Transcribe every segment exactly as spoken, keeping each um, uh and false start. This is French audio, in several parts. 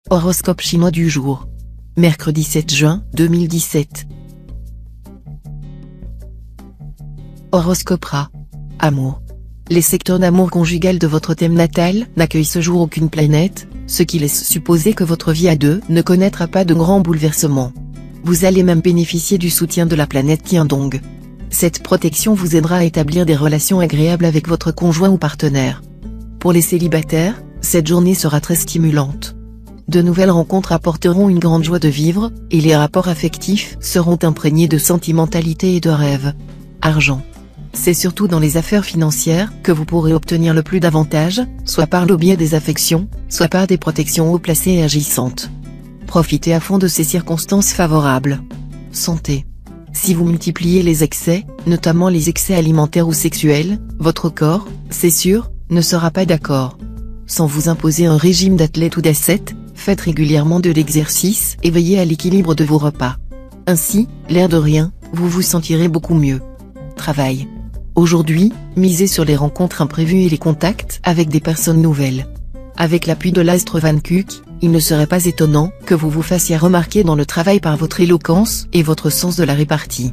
Horoscope chinois du jour. Mercredi sept juin deux mille dix-sept. Horoscope Ra. Amour. Les secteurs d'amour conjugal de votre thème natal n'accueillent ce jour aucune planète, ce qui laisse supposer que votre vie à deux ne connaîtra pas de grands bouleversements. Vous allez même bénéficier du soutien de la planète Tiandong. Cette protection vous aidera à établir des relations agréables avec votre conjoint ou partenaire. Pour les célibataires, cette journée sera très stimulante. De nouvelles rencontres apporteront une grande joie de vivre, et les rapports affectifs seront imprégnés de sentimentalité et de rêves. Argent. C'est surtout dans les affaires financières que vous pourrez obtenir le plus d'avantages, soit par le biais des affections, soit par des protections haut placées et agissantes. Profitez à fond de ces circonstances favorables. Santé. Si vous multipliez les excès, notamment les excès alimentaires ou sexuels, votre corps, c'est sûr, ne sera pas d'accord. Sans vous imposer un régime d'athlète ou d'ascète, faites régulièrement de l'exercice et veillez à l'équilibre de vos repas. Ainsi, l'air de rien, vous vous sentirez beaucoup mieux. Travail. Aujourd'hui, misez sur les rencontres imprévues et les contacts avec des personnes nouvelles. Avec l'appui de l'astre Van Kuck, il ne serait pas étonnant que vous vous fassiez remarquer dans le travail par votre éloquence et votre sens de la répartie.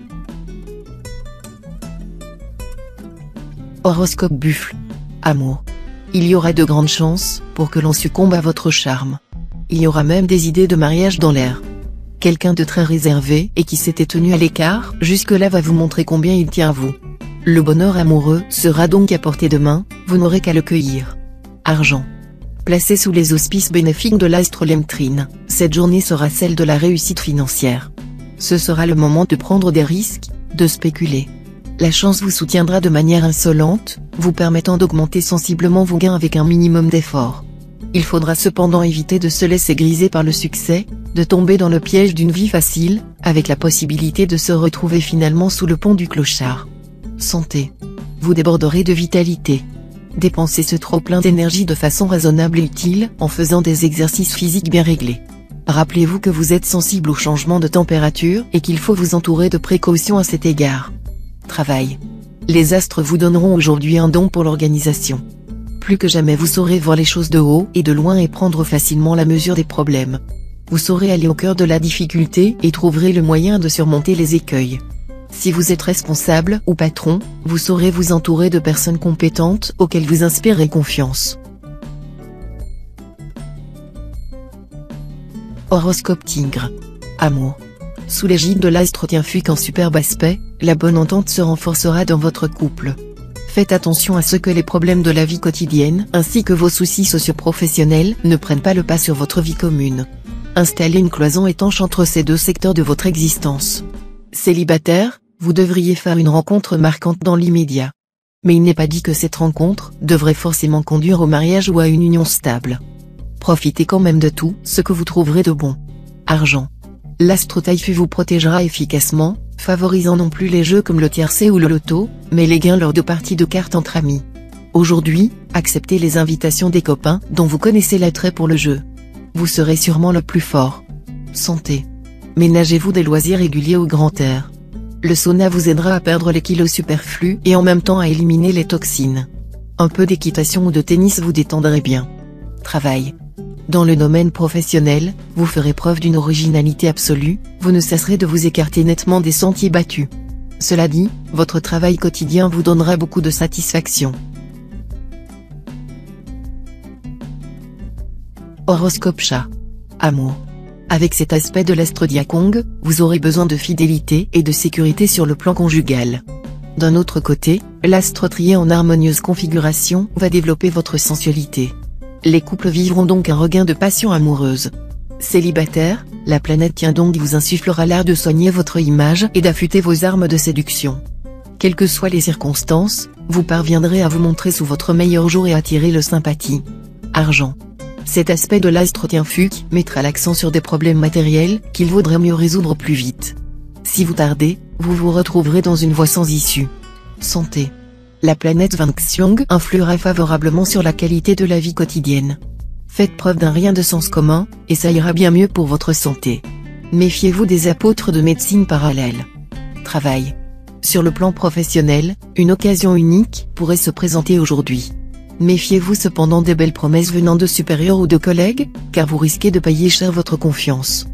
Horoscope Buffle. Amour. Il y aura de grandes chances pour que l'on succombe à votre charme. Il y aura même des idées de mariage dans l'air. Quelqu'un de très réservé et qui s'était tenu à l'écart jusque-là va vous montrer combien il tient à vous. Le bonheur amoureux sera donc à portée de main, vous n'aurez qu'à le cueillir. Argent. Placé sous les auspices bénéfiques de l'astre Lemtrine, cette journée sera celle de la réussite financière. Ce sera le moment de prendre des risques, de spéculer. La chance vous soutiendra de manière insolente, vous permettant d'augmenter sensiblement vos gains avec un minimum d'effort. Il faudra cependant éviter de se laisser griser par le succès, de tomber dans le piège d'une vie facile, avec la possibilité de se retrouver finalement sous le pont du clochard. Santé. Vous déborderez de vitalité. Dépensez ce trop-plein d'énergie de façon raisonnable et utile en faisant des exercices physiques bien réglés. Rappelez-vous que vous êtes sensible au changement de température et qu'il faut vous entourer de précautions à cet égard. Travail. Les astres vous donneront aujourd'hui un don pour l'organisation. Plus que jamais vous saurez voir les choses de haut et de loin et prendre facilement la mesure des problèmes. Vous saurez aller au cœur de la difficulté et trouverez le moyen de surmonter les écueils. Si vous êtes responsable ou patron, vous saurez vous entourer de personnes compétentes auxquelles vous inspirez confiance. Horoscope Tigre. Amour. Sous l'égide de l'astre Tianfuc en superbe aspect, la bonne entente se renforcera dans votre couple. Faites attention à ce que les problèmes de la vie quotidienne ainsi que vos soucis socio-professionnels ne prennent pas le pas sur votre vie commune. Installez une cloison étanche entre ces deux secteurs de votre existence. Célibataire, vous devriez faire une rencontre marquante dans l'immédiat. Mais il n'est pas dit que cette rencontre devrait forcément conduire au mariage ou à une union stable. Profitez quand même de tout ce que vous trouverez de bon. Argent. L'astre Taifu vous protégera efficacement, favorisant non plus les jeux comme le tiercé ou le loto, mais les gains lors de parties de cartes entre amis. Aujourd'hui, acceptez les invitations des copains dont vous connaissez l'attrait pour le jeu. Vous serez sûrement le plus fort. Santé. Ménagez-vous des loisirs réguliers au grand air. Le sauna vous aidera à perdre les kilos superflus et en même temps à éliminer les toxines. Un peu d'équitation ou de tennis vous détendrait bien. Travail. Dans le domaine professionnel, vous ferez preuve d'une originalité absolue, vous ne cesserez de vous écarter nettement des sentiers battus. Cela dit, votre travail quotidien vous donnera beaucoup de satisfaction. Horoscope Chat. Amour. Avec cet aspect de l'astre Diakong, vous aurez besoin de fidélité et de sécurité sur le plan conjugal. D'un autre côté, l'astre trié en harmonieuse configuration va développer votre sensualité. Les couples vivront donc un regain de passion amoureuse. Célibataire, la planète Tiandong vous insufflera l'art de soigner votre image et d'affûter vos armes de séduction. Quelles que soient les circonstances, vous parviendrez à vous montrer sous votre meilleur jour et attirer le sympathie. Argent. Cet aspect de l'astre Tianfuc mettra l'accent sur des problèmes matériels qu'il vaudrait mieux résoudre plus vite. Si vous tardez, vous vous retrouverez dans une voie sans issue. Santé. La planète Vanxiong influera favorablement sur la qualité de la vie quotidienne. Faites preuve d'un rien de sens commun, et ça ira bien mieux pour votre santé. Méfiez-vous des apôtres de médecine parallèle. Travail. Sur le plan professionnel, une occasion unique pourrait se présenter aujourd'hui. Méfiez-vous cependant des belles promesses venant de supérieurs ou de collègues, car vous risquez de payer cher votre confiance.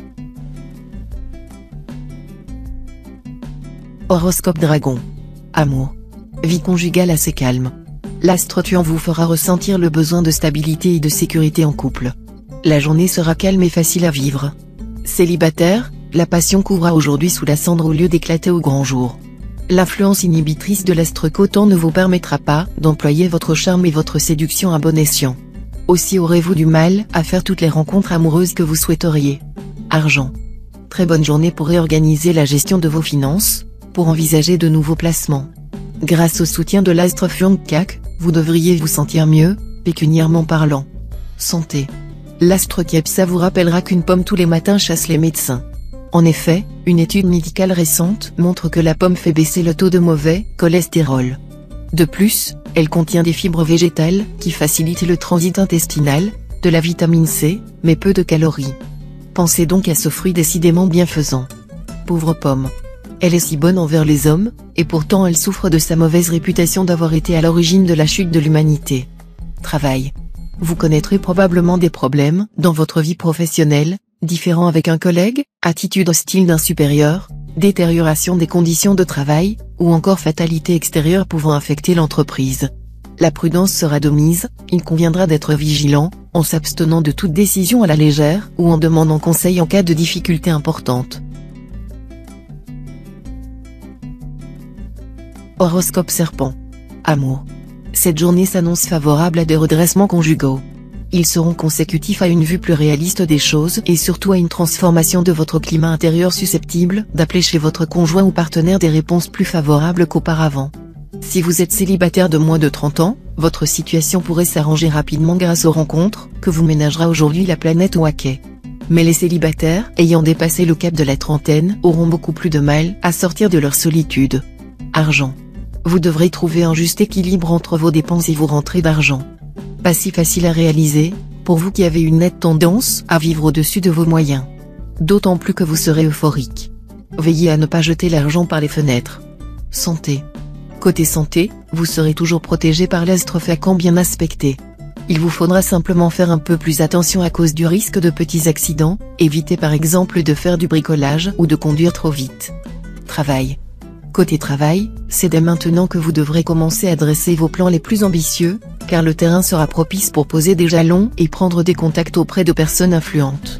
Horoscope Dragon. Amour. Vie conjugale assez calme. L'astre tuant vous fera ressentir le besoin de stabilité et de sécurité en couple. La journée sera calme et facile à vivre. Célibataire, la passion courra aujourd'hui sous la cendre au lieu d'éclater au grand jour. L'influence inhibitrice de l'astre coton ne vous permettra pas d'employer votre charme et votre séduction à bon escient. Aussi aurez-vous du mal à faire toutes les rencontres amoureuses que vous souhaiteriez. Argent. Très bonne journée pour réorganiser la gestion de vos finances, pour envisager de nouveaux placements. Grâce au soutien de l'astre Fuangkak, vous devriez vous sentir mieux, pécuniairement parlant. Santé. L'astre Kepsa vous rappellera qu'une pomme tous les matins chasse les médecins. En effet, une étude médicale récente montre que la pomme fait baisser le taux de mauvais cholestérol. De plus, elle contient des fibres végétales qui facilitent le transit intestinal, de la vitamine C, mais peu de calories. Pensez donc à ce fruit décidément bienfaisant. Pauvre pomme. Elle est si bonne envers les hommes, et pourtant elle souffre de sa mauvaise réputation d'avoir été à l'origine de la chute de l'humanité. Travail. Vous connaîtrez probablement des problèmes dans votre vie professionnelle, différends avec un collègue, attitude hostile d'un supérieur, détérioration des conditions de travail, ou encore fatalité extérieure pouvant affecter l'entreprise. La prudence sera de mise, il conviendra d'être vigilant, en s'abstenant de toute décision à la légère ou en demandant conseil en cas de difficultés importantes. Horoscope Serpent. Amour. Cette journée s'annonce favorable à des redressements conjugaux. Ils seront consécutifs à une vue plus réaliste des choses et surtout à une transformation de votre climat intérieur susceptible d'appeler chez votre conjoint ou partenaire des réponses plus favorables qu'auparavant. Si vous êtes célibataire de moins de trente ans, votre situation pourrait s'arranger rapidement grâce aux rencontres que vous ménagera aujourd'hui la planète Waquet. Mais les célibataires ayant dépassé le cap de la trentaine auront beaucoup plus de mal à sortir de leur solitude. Argent. Vous devrez trouver un juste équilibre entre vos dépenses et vos rentrées d'argent. Pas si facile à réaliser, pour vous qui avez une nette tendance à vivre au-dessus de vos moyens. D'autant plus que vous serez euphorique. Veillez à ne pas jeter l'argent par les fenêtres. Santé. Côté santé, vous serez toujours protégé par l'astre Fakan bien aspecté. Il vous faudra simplement faire un peu plus attention à cause du risque de petits accidents, évitez par exemple de faire du bricolage ou de conduire trop vite. Travail. Côté travail, c'est dès maintenant que vous devrez commencer à dresser vos plans les plus ambitieux, car le terrain sera propice pour poser des jalons et prendre des contacts auprès de personnes influentes.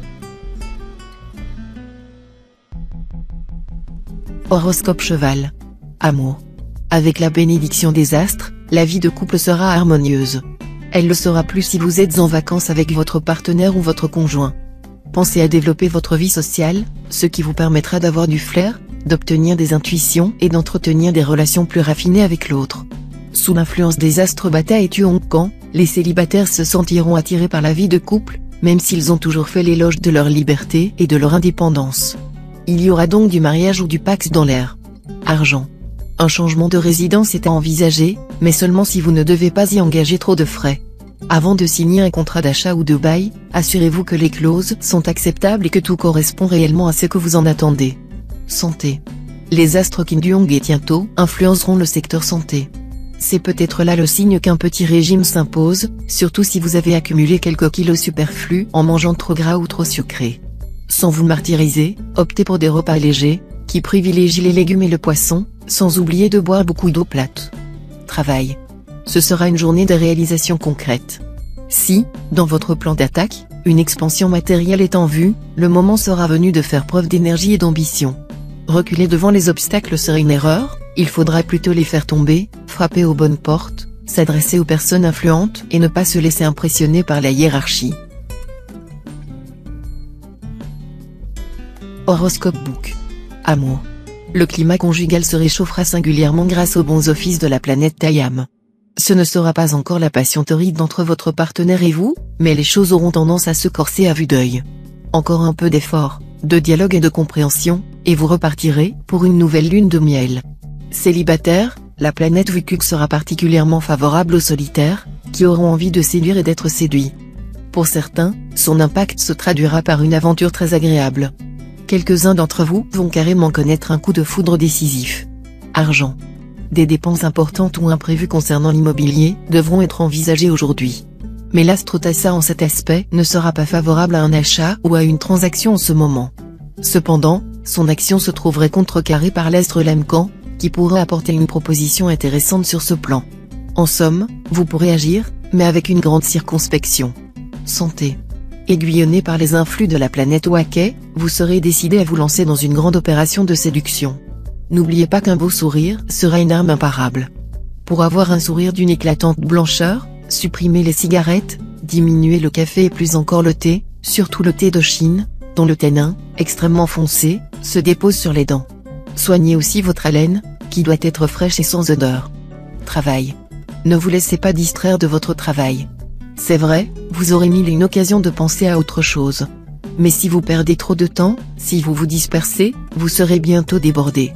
Horoscope Cheval. Amour. Avec la bénédiction des astres, la vie de couple sera harmonieuse. Elle le sera plus si vous êtes en vacances avec votre partenaire ou votre conjoint. Pensez à développer votre vie sociale, ce qui vous permettra d'avoir du flair, d'obtenir des intuitions et d'entretenir des relations plus raffinées avec l'autre. Sous l'influence des astres Bata et Tuonkan, les célibataires se sentiront attirés par la vie de couple, même s'ils ont toujours fait l'éloge de leur liberté et de leur indépendance. Il y aura donc du mariage ou du pax dans l'air. Argent. Un changement de résidence est à envisager, mais seulement si vous ne devez pas y engager trop de frais. Avant de signer un contrat d'achat ou de bail, assurez-vous que les clauses sont acceptables et que tout correspond réellement à ce que vous en attendez. Santé. Les astres Kinduong et Tianto influenceront le secteur santé. C'est peut-être là le signe qu'un petit régime s'impose, surtout si vous avez accumulé quelques kilos superflus en mangeant trop gras ou trop sucré. Sans vous martyriser, optez pour des repas légers, qui privilégient les légumes et le poisson, sans oublier de boire beaucoup d'eau plate. Travail. Ce sera une journée de réalisation concrète. Si, dans votre plan d'attaque, une expansion matérielle est en vue, le moment sera venu de faire preuve d'énergie et d'ambition. Reculer devant les obstacles serait une erreur, il faudra plutôt les faire tomber, frapper aux bonnes portes, s'adresser aux personnes influentes et ne pas se laisser impressionner par la hiérarchie. Horoscope Book. Amour. Le climat conjugal se réchauffera singulièrement grâce aux bons offices de la planète Tayam. Ce ne sera pas encore la passion torride entre votre partenaire et vous, mais les choses auront tendance à se corser à vue d'œil. Encore un peu d'effort, de dialogue et de compréhension, et vous repartirez pour une nouvelle lune de miel. Célibataire, la planète Vukuk sera particulièrement favorable aux solitaires, qui auront envie de séduire et d'être séduits. Pour certains, son impact se traduira par une aventure très agréable. Quelques-uns d'entre vous vont carrément connaître un coup de foudre décisif. Argent. Des dépenses importantes ou imprévues concernant l'immobilier devront être envisagées aujourd'hui. Mais l'Astrotassa en cet aspect ne sera pas favorable à un achat ou à une transaction en ce moment. Cependant, son action se trouverait contrecarrée par l'astre Lemcan, qui pourrait apporter une proposition intéressante sur ce plan. En somme, vous pourrez agir, mais avec une grande circonspection. Santé. Aiguillonné par les influx de la planète Waquet, vous serez décidé à vous lancer dans une grande opération de séduction. N'oubliez pas qu'un beau sourire sera une arme imparable. Pour avoir un sourire d'une éclatante blancheur, supprimez les cigarettes, diminuez le café et plus encore le thé, surtout le thé de Chine, dont le tanin, extrêmement foncé, se dépose sur les dents. Soignez aussi votre haleine, qui doit être fraîche et sans odeur. Travail. Ne vous laissez pas distraire de votre travail. C'est vrai, vous aurez mille et une occasions de penser à autre chose. Mais si vous perdez trop de temps, si vous vous dispersez, vous serez bientôt débordé.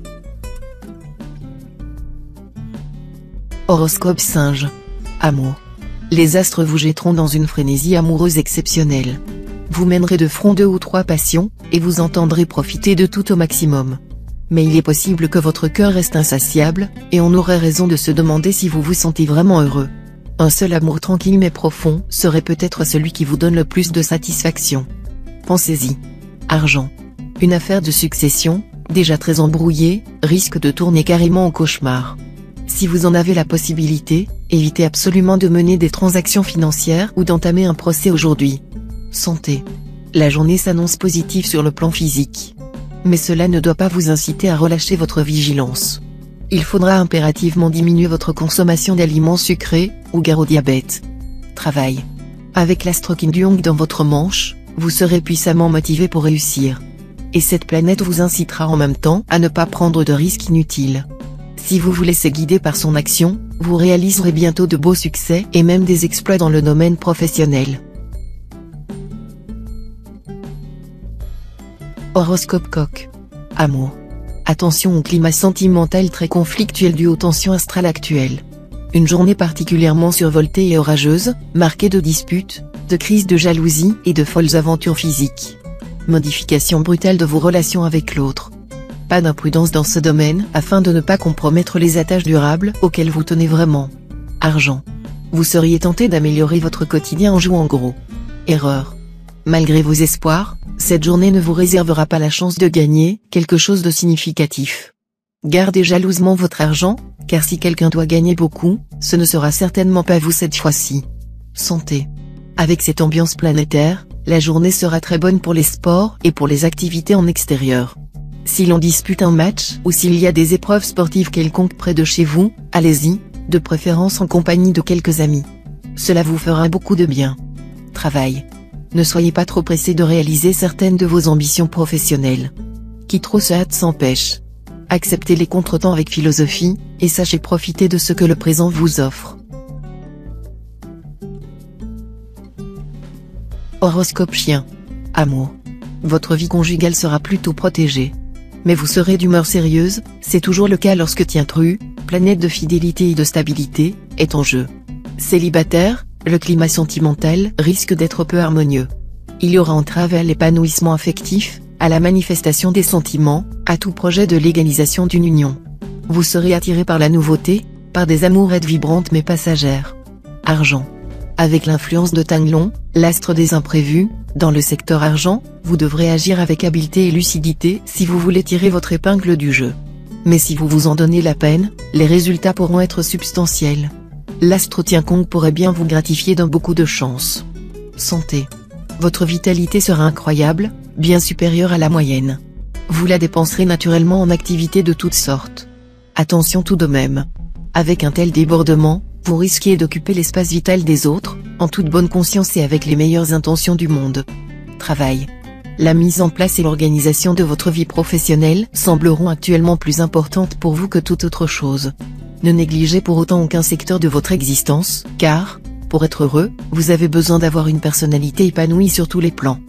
Horoscope Singe. Amour. Les astres vous jetteront dans une frénésie amoureuse exceptionnelle. Vous mènerez de front deux ou trois passions, et vous entendrez profiter de tout au maximum. Mais il est possible que votre cœur reste insatiable, et on aurait raison de se demander si vous vous sentez vraiment heureux. Un seul amour tranquille mais profond serait peut-être celui qui vous donne le plus de satisfaction. Pensez-y. Argent. Une affaire de succession, déjà très embrouillée, risque de tourner carrément au cauchemar. Si vous en avez la possibilité, évitez absolument de mener des transactions financières ou d'entamer un procès aujourd'hui. Santé. La journée s'annonce positive sur le plan physique. Mais cela ne doit pas vous inciter à relâcher votre vigilance. Il faudra impérativement diminuer votre consommation d'aliments sucrés, ou gare au diabète. Travail. Avec l'astre Kin Duong dans votre manche, vous serez puissamment motivé pour réussir. Et cette planète vous incitera en même temps à ne pas prendre de risques inutiles. Si vous vous laissez guider par son action, vous réaliserez bientôt de beaux succès et même des exploits dans le domaine professionnel. Horoscope Coq. Amour. Attention au climat sentimental très conflictuel dû aux tensions astrales actuelles. Une journée particulièrement survoltée et orageuse, marquée de disputes, de crises de jalousie et de folles aventures physiques. Modification brutale de vos relations avec l'autre. Pas d'imprudence dans ce domaine afin de ne pas compromettre les attaches durables auxquelles vous tenez vraiment. Argent. Vous seriez tenté d'améliorer votre quotidien en jouant gros. Erreur. Malgré vos espoirs, cette journée ne vous réservera pas la chance de gagner quelque chose de significatif. Gardez jalousement votre argent, car si quelqu'un doit gagner beaucoup, ce ne sera certainement pas vous cette fois-ci. Santé. Avec cette ambiance planétaire, la journée sera très bonne pour les sports et pour les activités en extérieur. Si l'on dispute un match ou s'il y a des épreuves sportives quelconques près de chez vous, allez-y, de préférence en compagnie de quelques amis. Cela vous fera beaucoup de bien. Travail. Ne soyez pas trop pressé de réaliser certaines de vos ambitions professionnelles. Qui trop se hâte s'empêche. Acceptez les contretemps avec philosophie, et sachez profiter de ce que le présent vous offre. Horoscope Chien. Amour. Votre vie conjugale sera plutôt protégée. Mais vous serez d'humeur sérieuse, c'est toujours le cas lorsque Tientru, planète de fidélité et de stabilité, est en jeu. Célibataire, le climat sentimental risque d'être peu harmonieux. Il y aura entrave à l'épanouissement affectif, à la manifestation des sentiments, à tout projet de légalisation d'une union. Vous serez attiré par la nouveauté, par des amourettes vibrantes mais passagères. Argent. Avec l'influence de Tanglong, l'astre des imprévus, dans le secteur argent, vous devrez agir avec habileté et lucidité si vous voulez tirer votre épingle du jeu. Mais si vous vous en donnez la peine, les résultats pourront être substantiels. L'astre Tiankong pourrait bien vous gratifier d'un beaucoup de chance. Santé. Votre vitalité sera incroyable, bien supérieure à la moyenne. Vous la dépenserez naturellement en activités de toutes sortes. Attention tout de même. Avec un tel débordement, vous risquez d'occuper l'espace vital des autres, en toute bonne conscience et avec les meilleures intentions du monde. Travail. La mise en place et l'organisation de votre vie professionnelle sembleront actuellement plus importantes pour vous que toute autre chose. Ne négligez pour autant aucun secteur de votre existence, car, pour être heureux, vous avez besoin d'avoir une personnalité épanouie sur tous les plans.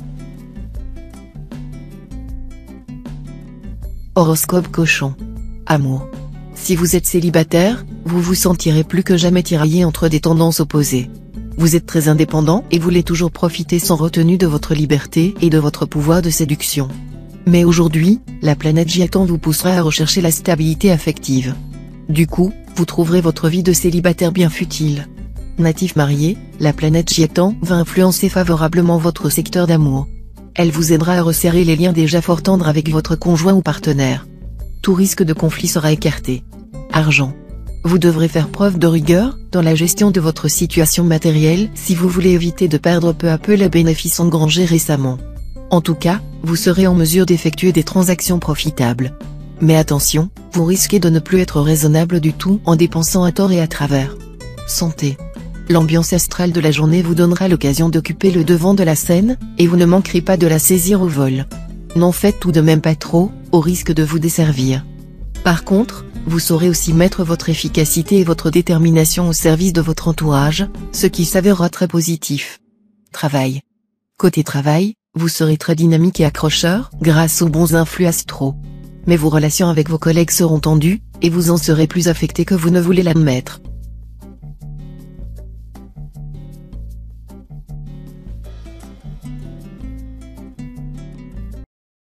Horoscope Cochon. Amour. Si vous êtes célibataire, vous vous sentirez plus que jamais tiraillé entre des tendances opposées. Vous êtes très indépendant et voulez toujours profiter sans retenue de votre liberté et de votre pouvoir de séduction. Mais aujourd'hui, la planète Jiatan vous poussera à rechercher la stabilité affective. Du coup, vous trouverez votre vie de célibataire bien futile. Natif marié, la planète Chiétan va influencer favorablement votre secteur d'amour. Elle vous aidera à resserrer les liens déjà fort tendres avec votre conjoint ou partenaire. Tout risque de conflit sera écarté. Argent. Vous devrez faire preuve de rigueur dans la gestion de votre situation matérielle si vous voulez éviter de perdre peu à peu les bénéfices engrangés récemment. En tout cas, vous serez en mesure d'effectuer des transactions profitables. Mais attention, vous risquez de ne plus être raisonnable du tout en dépensant à tort et à travers. Santé. L'ambiance astrale de la journée vous donnera l'occasion d'occuper le devant de la scène, et vous ne manquerez pas de la saisir au vol. N'en faites tout de même pas trop, au risque de vous desservir. Par contre, vous saurez aussi mettre votre efficacité et votre détermination au service de votre entourage, ce qui s'avérera très positif. Travail. Côté travail, vous serez très dynamique et accrocheur grâce aux bons influx astraux. Mais vos relations avec vos collègues seront tendues, et vous en serez plus affecté que vous ne voulez l'admettre.